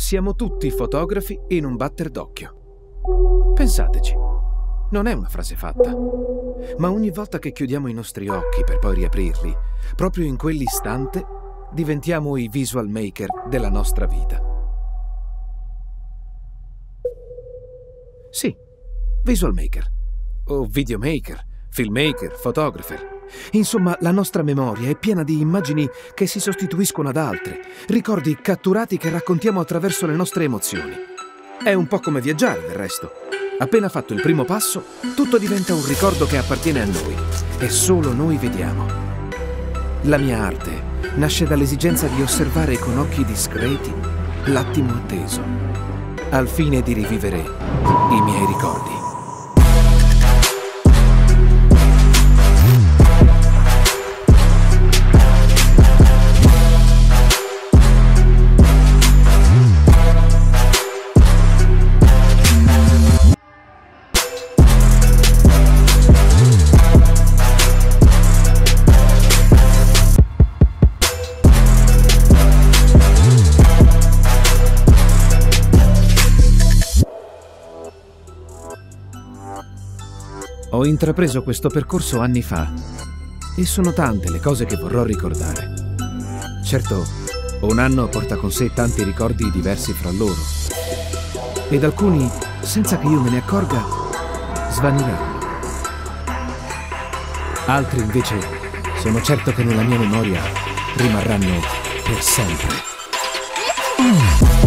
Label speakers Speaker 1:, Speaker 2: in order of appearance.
Speaker 1: Siamo tutti fotografi in un batter d'occhio. Pensateci, non è una frase fatta, ma ogni volta che chiudiamo i nostri occhi per poi riaprirli, proprio in quell'istante diventiamo i visual maker della nostra vita. Sì, visual maker, o videomaker, filmmaker, photographer. Insomma, la nostra memoria è piena di immagini che si sostituiscono ad altre, ricordi catturati che raccontiamo attraverso le nostre emozioni. È un po' come viaggiare, del resto. Appena fatto il primo passo, tutto diventa un ricordo che appartiene a noi e solo noi vediamo. La mia arte nasce dall'esigenza di osservare con occhi discreti l'attimo atteso, al fine di rivivere i miei ricordi. Ho intrapreso questo percorso anni fa e sono tante le cose che vorrò ricordare. Certo, un anno porta con sé tanti ricordi diversi fra loro ed alcuni, senza che io me ne accorga, svaniranno. Altri invece sono certo che nella mia memoria rimarranno per sempre.